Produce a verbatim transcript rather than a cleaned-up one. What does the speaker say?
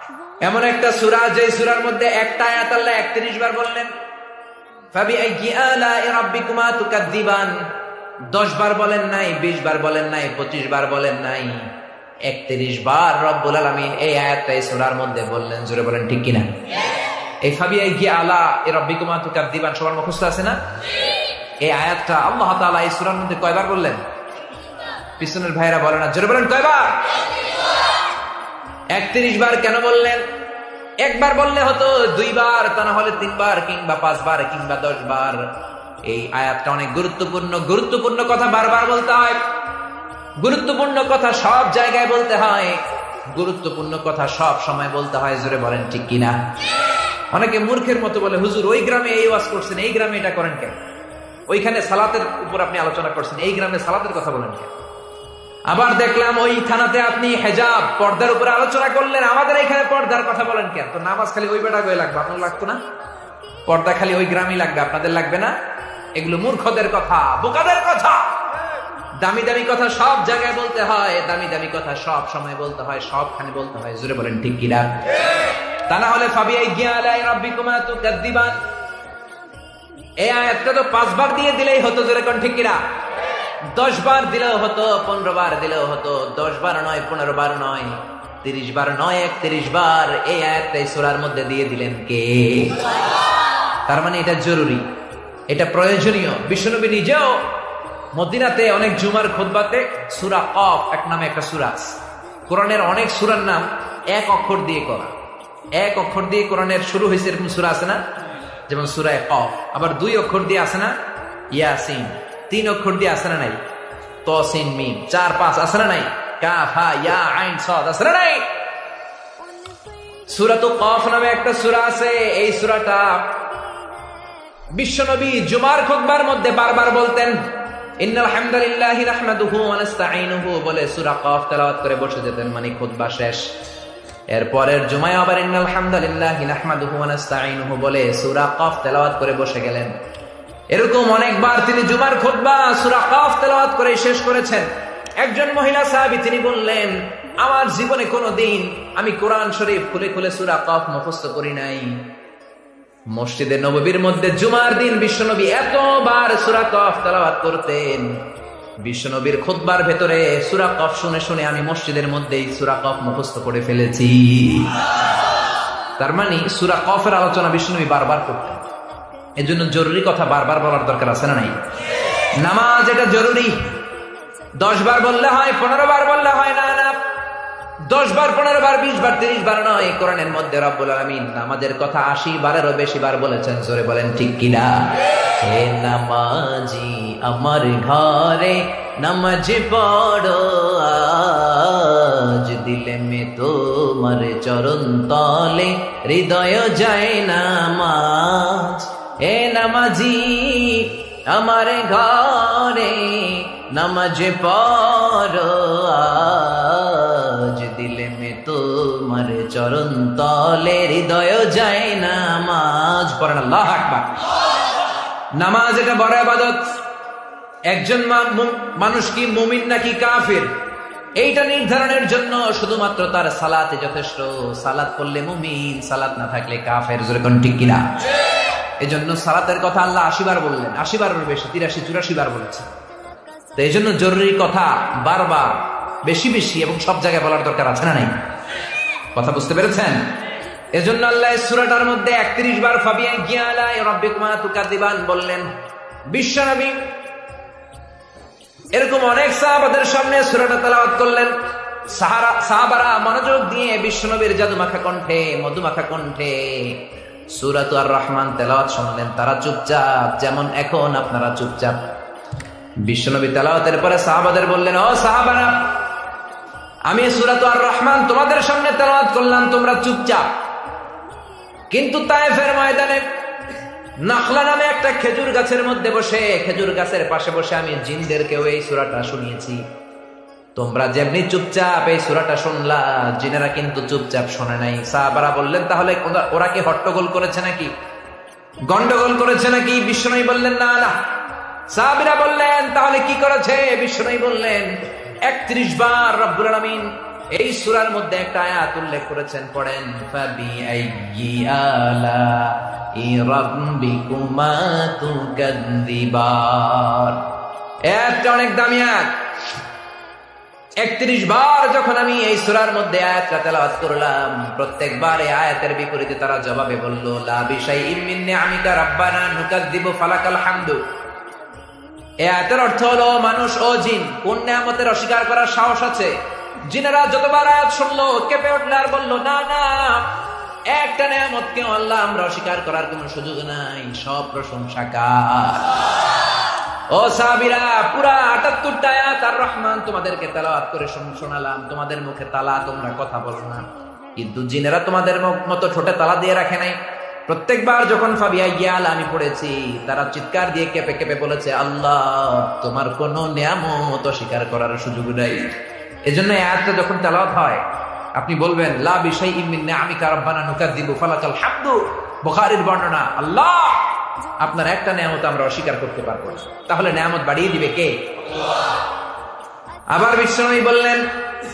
এমন একটা সূরা যে সূরার মধ্যে একটা আয়াত আল্লাহ একত্রিশ বার বললেন, ফাবিআইয়ি আলা'i রাব্বিকুমা তুকাদ্দিবান। দশ বার বলেন নাই, বিশ বার বলেন নাই, পঁচিশ বার বলেন নাই, একত্রিশ বার রব্বুল আলামিন এই আয়াতটা এই সূরার মধ্যে বললেন। জোরে বলেন ঠিক কিনা? এই ফাবিআইয়ি আলা'i রাব্বিকুমা তুকাদ্দিবান সবার মুখস্থ আছে না? এই আয়াতটা আল্লাহ তাআলা এই সূরার মধ্যে কয়বার বললেন? পিছনের ভাইরা বলে না, জোরে বলেন কয়বার? একত্রিশ বার। কেন বললেন? একবার বললে হতো, দুইবার, তা না হলে তিনবার কিংবা পাঁচবার কিংবা দশ বার। এই আয়াতটা অনেক গুরুত্বপূর্ণ। গুরুত্বপূর্ণ কথা বারবার বলতে হয়, গুরুত্বপূর্ণ কথা সব জায়গায় বলতে হয়, গুরুত্বপূর্ণ কথা সব সময় বলতে হয়। জোরে বলেন ঠিক কিনা? অনেকে মূর্খের মতো বলে, হুজুর ওই গ্রামে এই ওয়াজ করছেন, এই গ্রামে এটা করেন কেন? ওইখানে সালাতের উপর আপনি আলোচনা করছেন, এই গ্রামে সালাতের কথা বলেন কেন? আবার দেখলাম ওই থানাতে আপনি হেজাব পর্দার উপরে আলোচনা করলেন, আমাদের এখানে পর্দার কথা বলেন কেন? তো নামাজ খালি ওই বেটা গয়ে লাগবে, আপনার লাগতো না? পর্দা খালি ওই গ্রামই লাগবে, আপনাদের লাগবে না? এগুলো মূর্খদের কথা, বোকাদের কথা। দামি দামি কথা সব জায়গায় বলতে হয়, দামি দামি কথা সব সময় বলতে হয়, সবখানে বলতে হয়। জোরে বলেন ঠিক কিনা? তা না হলে ফাবিআইয়ি আলা'i রাব্বিকুমা তুকাদ্দিবান এই আয়াতটা তো পাঁচবার দিয়ে দিলেই হতো। জোরে কোন ঠিক কিনা? দশ বার দিলেও হতো, পনেরো বার দিলেও হতো। দশ বার নয়, পনেরো বার নয়, তিরিশ বার নয়, একত্রিশ বার এই আয়াতটাই সূরার মধ্যে দিয়ে দিলেন কে? তার মানে এটা জরুরি, এটা প্রয়োজনীয়। বিশ্বনবী নিজেও মদিনাতে অনেক জুমার খুতবাতে সূরা কফ এক নামে একটা সূরা আছে। কোরআনের অনেক সূরার নাম এক অক্ষর দিয়ে করা। এক অক্ষর দিয়ে কোরআনের শুরু হয়েছে এরকম সূরা আছে না? যেমন সূরা কফ। আবার দুই অক্ষর দিয়ে আছে না? ইয়াসিন। তিন অক্ষর দিয়ে আছে না নাই? তসিন মিম। চার পাঁচ আছে না নাই? কাফ হা ইয়া আইন সাদ আছে না নাই? সূরাতুল কফ নামে একটা সূরা আছে। এই সূরাটা বিশ্বনবী জুমার খুতবার মধ্যে বারবার বলতেন। ইন্নাল হামদালিল্লাহি নাহমাদুহু ওয়া নাস্তাঈনুহু বলে সূরা কফ তেলাওয়াত করে বসে যেতেন, মানে খুতবা শেষ। এরপরের জুমায় আবার ইন্নাল হামদালিল্লাহি নাহমাদুহু ওয়া নাস্তাঈনুহু বলে সূরা কফ তেলাওয়াত করে বসে গেলেন। এরকম অনেকবার তিনি জুমার খুতবা সূরা কফ তেলাওয়াত করে শেষ করেছেন। একজন মহিলা সাহাবী তিনি বললেন, আমার জীবনে কোনোদিন আমি কোরআন শরীফ খুলে খুলে সূরা কফ মুখস্থ করি নাই। মসজিদে নববীর মধ্যে জুমার দিন বিশ্বনবী এতবার সূরা কফ তেলাওয়াত করতেন, বিশ্বনবীর খুতবার ভেতরে সূরা কফ শুনে শুনে আমি মসজিদের মধ্যেই সূরা কফ মুখস্থ করে ফেলেছি। তার মানে সূরা কফের আলোচনা বিশ্বনবী বারবার করতেন। এজন্য জরুরি কথা বারবার বলার দরকার আছে না নাই? নামাজ এটা জরুরি। দশ বার বললে হয়, পনেরো বার বললে হয় না। না, দশ বার, পনেরো বার, বিশ বার, তিরিশ বার নয়। কোরআনের মধ্যে রব্বুল আলামিন নামাজের কথা আশি বারেরও বেশি বার বলেছেন। জোরে বলেন ঠিক কিনা? হে নামাজি আমার ঘরে নামাজ পড়ো আজ, দিলে মে তোমার চরণ তলে হৃদয় যায় নামাজ। হে নামাজি আমার ঘরে নামাজ পড়ো আজ, দিলে মে তোমার চরণ তলে হৃদয় যায় নামাজ। পড়েন আল্লাহু আকবার। নামাজ এটা বড় ইবাদত। একজন মানুষ কি মুমিন নাকি কাফির এইটা নির্ধারণের জন্য শুধুমাত্র তার সালাতে যথেষ্ট। সালাত পড়লে মুমিন, সালাত না থাকলে কাফের। জোরে কোন ঠিক কিনা? এজন্য সালাতের কথা আল্লাহ আশি বার বললেন, আশি বারের বেশি, তিরাশি চুরাশি বার বলেছেন। তো এই জন্য জরুরি কথা বারবার বেশি বেশি এবং সব জায়গায় বলার দরকার আছে না নাই? কথা বুঝতে পেরেছেন? এজন্য আল্লাহ সূরাটার মধ্যে একত্রিশ বার ফাবিআইয়ি আলা'i রাব্বিকুমা তুকাদ্দিবান বললেন। বিশ্বনবী এরকম অনেক সাহাবাদের সামনে সূরাটা তেলাওয়াত করলেন। সাহারা সাহাবারা মনোযোগ দিয়ে বিশ্বনবীর জাদুমাখা কণ্ঠে, মধুমাখা কণ্ঠে সূরাতুর আর রহমান তেলাওয়াত শুনলেন। তারা চুপচাপ, যেমন এখন আপনারা চুপচাপ। বিশ্বনবী তেলাওয়াতের পরে সাহাবাদের বললেন, ও সাহাবারা, আমি সূরাতুর আর রহমান তোমাদের সামনে তেলাওয়াত করলাম, তোমরা চুপচাপ। কিন্তু তায়েফের ময়দানে নাখলা নামে একটা খেজুর গাছের মধ্যে বসে, খেজুর গাছের পাশে বসে আমি জিনদেরকেও এই সূরাটা শুনিয়েছি। তোমরা যেমনি চুপচাপ এই সূরাটা শুনলা, জিনেরা কিন্তু চুপচাপ শোনে নাই। সাহাবারা বললেন, তাহলে ওরা কি হট্টগোল করেছে নাকি, গন্ডগোল করেছে নাকি? বিশ্বনবী বললেন, না না। সাহাবীরা বললেন, তাহলে কি করেছে? বিশ্বনবী বললেন, একত্রিশ বার রব্বুল আলামিন এই সূরার মধ্যে একটা আয়াত উল্লেখ করেছেন, পড়েন, ফাবিআইয়ি আলাই রাব্বিকুমা তুকাযযিবান। এটা অনেক দামি আয়াত। একত্রিশ বার যখন আমি এই সূরার মধ্যে আয়াতটা তেলাওয়াত করলাম, প্রত্যেকবার এই আয়াতের বিপরীতে তারা জবাবে বলল, লা বিশাইইম মিন নিআমিকা রাব্বানা নুকাযযিবু ফালাকাল হামদু। এই আয়াতের অর্থ হলো, মানুষ ও জিন কোন নিয়ামতের অস্বীকার করার সাহস আছে? জিনেরা যতবার আয়াত শুনলো কেঁপে উঠলো আর বললো, না না, একটা নিয়ামতকে আল্লাহ আমরা অস্বীকার করার কোনো সুযোগ নাই, সব প্রশংসা কার। ও সাহাবীরা, পুরা আটাত্তরটা আয়াত আর রহমান তোমাদেরকে তেলাওয়াত করে শোনালাম, তোমাদের মুখে তালা, তোমরা কথা বলো না, কিন্তু জিনেরা তোমাদের মতো ঠোঁটে তালা দিয়ে রাখে নাই। প্রত্যেকবার যখন ফাবিআইয়ি আলা আমি পড়েছি, তারা চিৎকার দিয়ে কেঁপে কেঁপে বলেছে, আল্লাহ তোমার কোন নিয়ামত অস্বীকার করার সুযোগ নাই। এজন্য এই আয়াতটা যখন তেলাওয়াত হয়, আপনি বলবেন, লা বিশাইইম মিন নিআমিকা রাব্বানা নুকাযযিবু ফালাকাল হামদু। বুখারীর বর্ণনা, আল্লাহ আপনার একটা নিয়ামত আমরা অস্বীকার করতে পারবো না। তাহলে নিয়ামত বাড়িয়ে দিবে কে? আল্লাহ। আবার বিশ্বনবী বললেন,